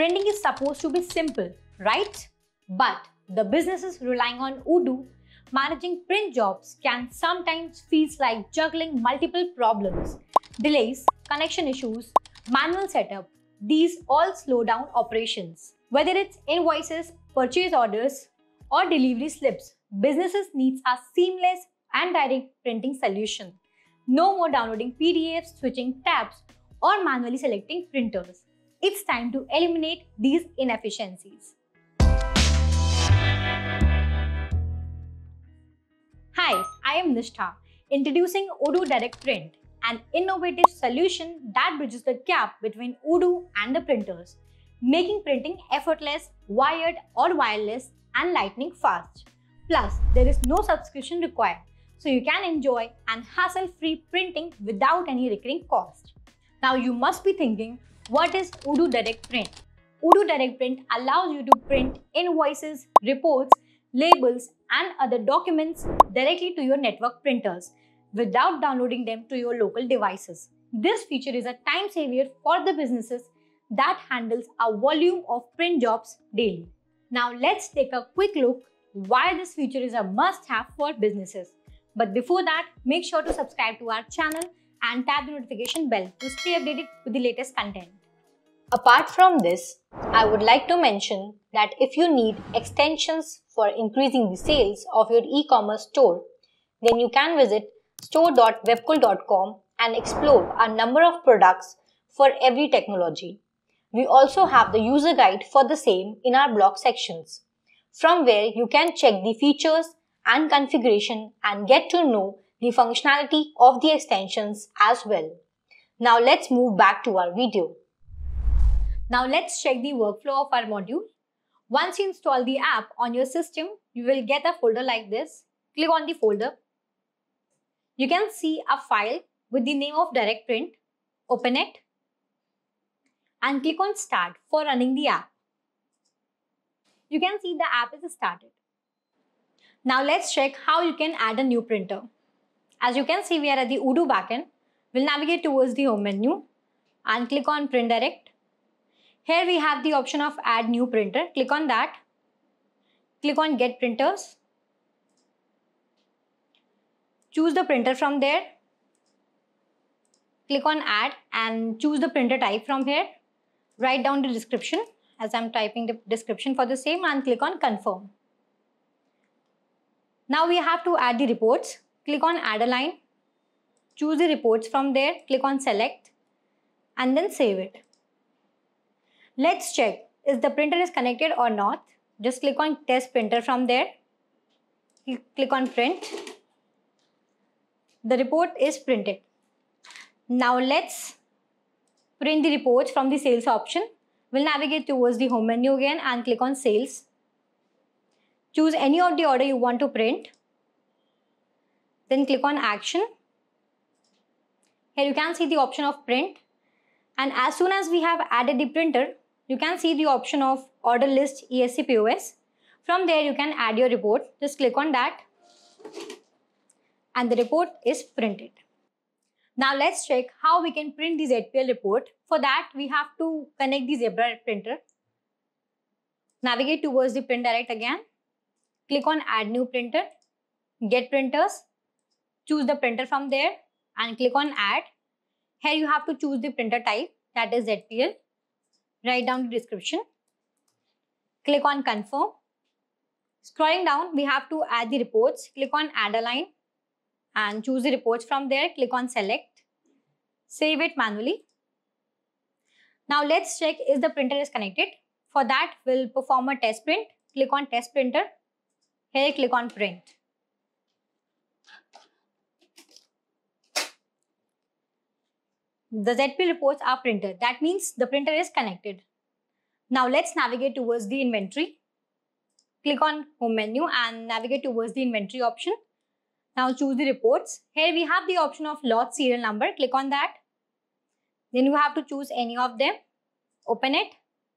Printing is supposed to be simple, right? But the businesses relying on Odoo managing print jobs can sometimes feel like juggling multiple problems. Delays, connection issues, manual setup, these all slow down operations. Whether it's invoices, purchase orders, or delivery slips, businesses need a seamless and direct printing solution. No more downloading PDFs, switching tabs, or manually selecting printers. It's time to eliminate these inefficiencies. Hi, I am Nishtha, introducing Odoo Direct Print, an innovative solution that bridges the gap between Odoo and the printers, making printing effortless, wired or wireless, and lightning fast. Plus, there is no subscription required, so you can enjoy an hassle-free printing without any recurring cost. Now you must be thinking, what is Odoo Direct Print? Odoo Direct Print allows you to print invoices, reports, labels, and other documents directly to your network printers without downloading them to your local devices. This feature is a time saver for the businesses that handles a volume of print jobs daily. Now let's take a quick look why this feature is a must-have for businesses. But before that, make sure to subscribe to our channel and tap the notification bell to stay updated with the latest content. Apart from this, I would like to mention that if you need extensions for increasing the sales of your e-commerce store, then you can visit store.webkul.com and explore a number of products for every technology. We also have the user guide for the same in our blog sections, from where you can check the features and configuration and get to know the functionality of the extensions as well. Now let's move back to our video. Now let's check the workflow of our module. Once you install the app on your system, you will get a folder like this. Click on the folder. You can see a file with the name of Direct Print. Open it and click on Start for running the app. You can see the app is started. Now let's check how you can add a new printer. As you can see, we are at the Odoo backend. We'll navigate towards the home menu and click on Print Direct. Here we have the option of Add New Printer. Click on that. Click on Get Printers. Choose the printer from there. Click on Add and choose the printer type from here. Write down the description as I'm typing the description for the same and click on Confirm. Now we have to add the reports. Click on Add a Line. Choose the reports from there. Click on Select and then save it. Let's check if the printer is connected or not. Just click on Test Printer from there. Click on Print. The report is printed. Now let's print the reports from the Sales option. We'll navigate towards the home menu again and click on Sales. Choose any of the order you want to print. Then click on Action. Here you can see the option of Print. And as soon as we have added the printer, you can see the option of Order List ESCPOS. From there you can add your report. Just click on that and the report is printed. Now let's check how we can print the ZPL report. For that we have to connect the Zebra printer. Navigate towards the Print Direct again. Click on Add New Printer. Get Printers. Choose the printer from there and click on Add. Here you have to choose the printer type, that is ZPL. Write down the description. Click on Confirm. Scrolling down, we have to add the reports. Click on Add a Line and choose the reports from there. Click on Select. Save it manually. Now let's check if the printer is connected. For that, we'll perform a test print. Click on Test Printer. Here click on Print. The ZPL reports are printed. That means the printer is connected. Now let's navigate towards the inventory. Click on Home menu and navigate towards the inventory option. Now choose the reports. Here we have the option of lot serial number. Click on that. Then you have to choose any of them. Open it.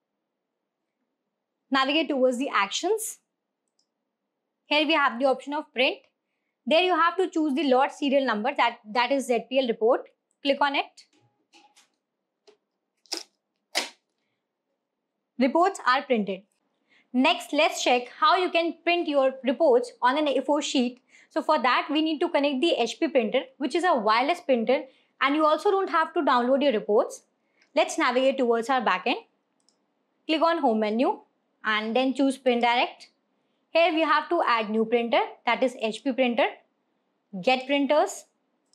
Navigate towards the actions. Here we have the option of print. There you have to choose the lot serial number, that is ZPL report. Click on it. Reports are printed. Next, let's check how you can print your reports on an A4 sheet. So for that, we need to connect the HP printer, which is a wireless printer, and you also don't have to download your reports. Let's navigate towards our backend. Click on Home menu and then choose Print Direct. Here we have to add new printer, that is HP printer. Get printers.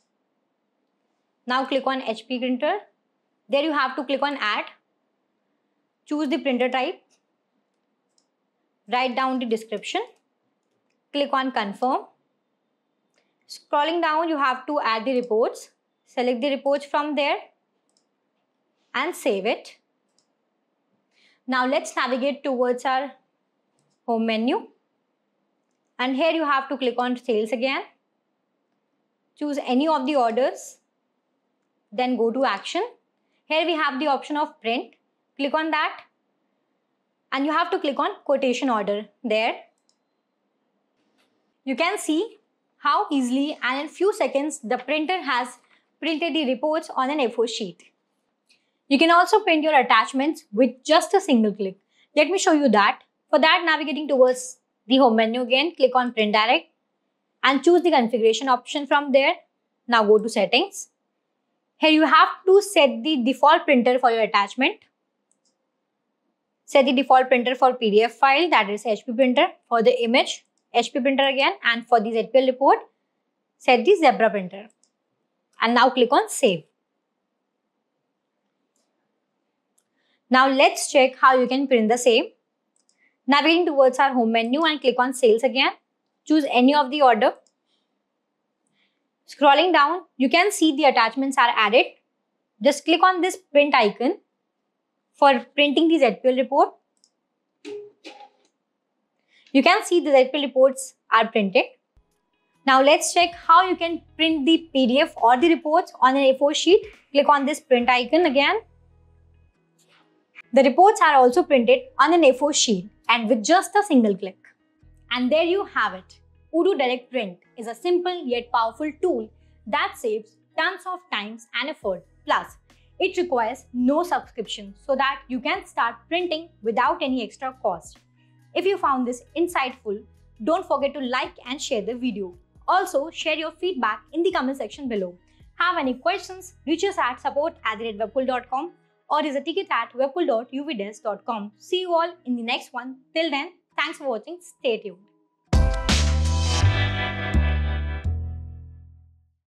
Now click on HP printer. There you have to click on Add. Choose the printer type. Write down the description. Click on Confirm. Scrolling down, you have to add the reports. Select the reports from there and save it. Now let's navigate towards our Home menu. And here you have to click on Sales again. Choose any of the orders. Then go to Action. Here we have the option of Print. Click on that. And you have to click on Quotation Order there. You can see how easily and in few seconds the printer has printed the reports on an A4 sheet. You can also print your attachments with just a single click. Let me show you that. For that, navigating towards the Home menu again, click on Print Direct and choose the configuration option from there. Now go to Settings. Here you have to set the default printer for your attachment. Set the default printer for PDF file, that is HP printer. For the image, HP printer again, and for the ZPL report, set the Zebra printer. And now click on Save. Now let's check how you can print the same. Navigating towards our Home menu and click on Sales again. Choose any of the order. Scrolling down, you can see the attachments are added. Just click on this print icon for printing the ZPL report. You can see the ZPL reports are printed. Now let's check how you can print the PDF or the reports on an A4 sheet. Click on this print icon again. The reports are also printed on an A4 sheet and with just a single click. And there you have it. Odoo Direct Print is a simple yet powerful tool that saves tons of time and effort. Plus, it requires no subscription so that you can start printing without any extra cost. If you found this insightful, don't forget to like and share the video. Also, share your feedback in the comment section below. Have any questions? Reach us at support@webkul.com or is a ticket at webkul.uvdesk.com. See you all in the next one. Till then, thanks for watching. Stay tuned.